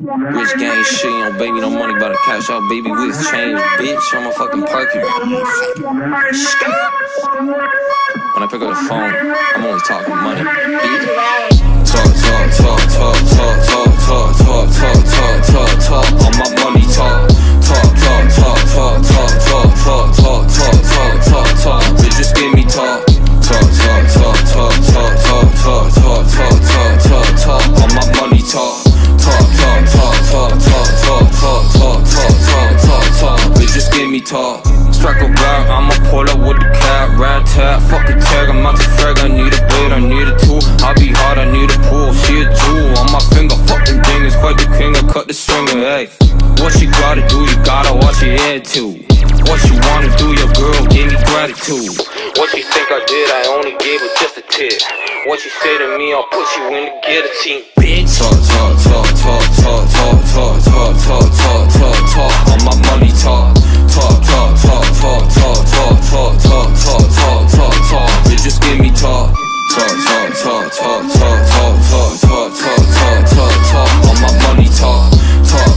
Rich gang shit, you know, baby, no money, about to cash out, baby, with change, bitch. I'm a fucking perky. When I pick up the phone, I'm only talking money, bitch. Talk on my money talk. Talk. Bitch, just give me talk. Talk on my money talk. Talk. Bitch, just give me talk. Strike a block, I'ma pull up with the cat, rat tat, fuck a tag, I'm out to frag, I need a blade, I need a tool, I be hard, I need a pool, she a jewel, on my finger, fucking ding, it's quite the king, I cut the stringer, hey. What you gotta do, you gotta watch your head too. What you wanna do, your girl gave me gratitude. What you think I did, I only gave her just a tip. What you say to me, I'll put you in the guillotine, bitch. Talk on my money talk. Talk. Bitch, just give me talk. Talk on my money talk. Talk.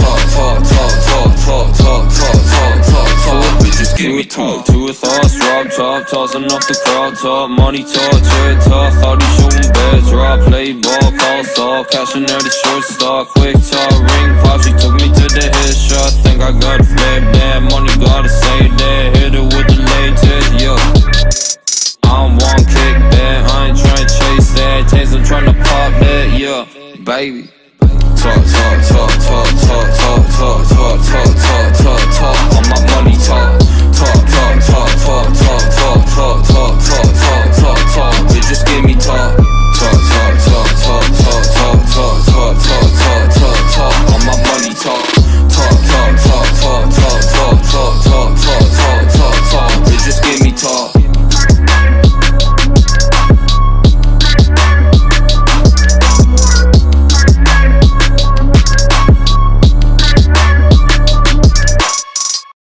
Bitch, just give me talk. Two thoughts, rob top, tossing off the crowd top. Money talk, trade talk, thought he shooting beds. Rob, play ball, call saw, cashing out the short stock. Quick talk, ring pop, she took me to the headshot. Think I got a flip, that money gotta say that. Hit it with the latest, yo. I don't want kickback, I ain't tryna chase that. Taste, I'm tryna pop that, yeah, baby. Talk